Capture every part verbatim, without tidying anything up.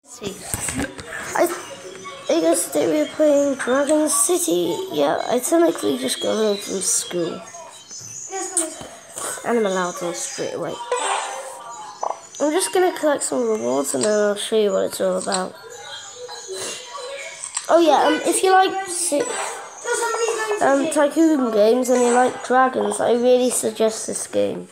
See, I, I guess today we're playing Dragon City. Yeah, I technically just got home from school. And I'm allowed to straight away. I'm just gonna collect some rewards and then I'll show you what it's all about. Oh yeah, um, if you like um, Tycoon games and you like dragons, I really suggest this game.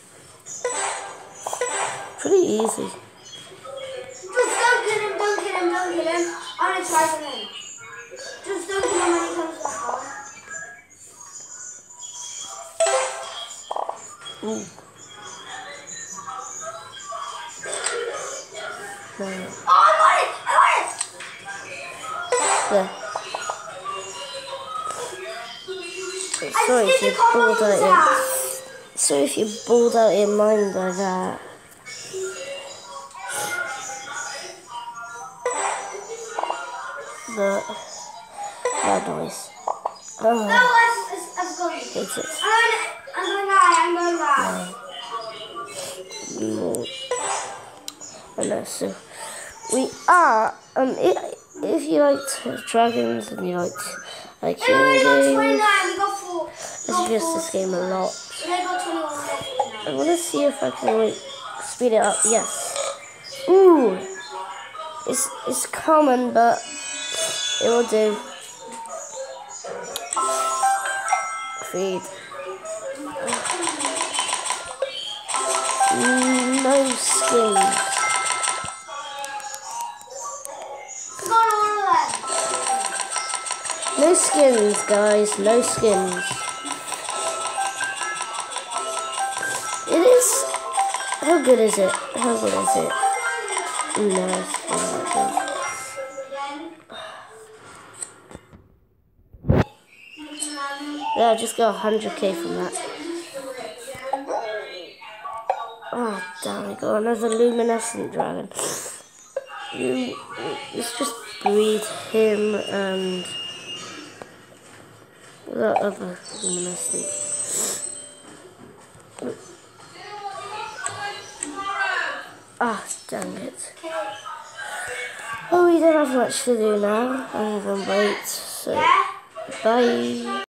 Pretty easy. Just don't kill him, don't kill him, don't kill him. I'm gonna try for him. Just don't kill him when he comes to the car. Ooh. No. Oh, I got it! I There. Sorry if you balled out your, sorry if you balled out your mind by that. But that noise. Oh, No, I've, I've got it. hate it. I'm going to die, I'm going to die. No. I know, so we are, um, if, if you like dragons and you like like Hey, we got games, twenty-nine, we got four. I suggest this game a lot. We got twenty-one, we got forty-nine. I want to see if I can like speed it up. Yes. Ooh, it's it's common, but it will do. Feed. No skins. We got all of them. No skins, guys. No skins. It is. How good is it? How good is it? No, it's not good. Yeah, I just got one hundred K from that. Oh, damn, I got another luminescent dragon. You, let's just breed him and that other luminescent. Ah, dang it. Oh, we don't have much to do now. I haven't wait, so bye.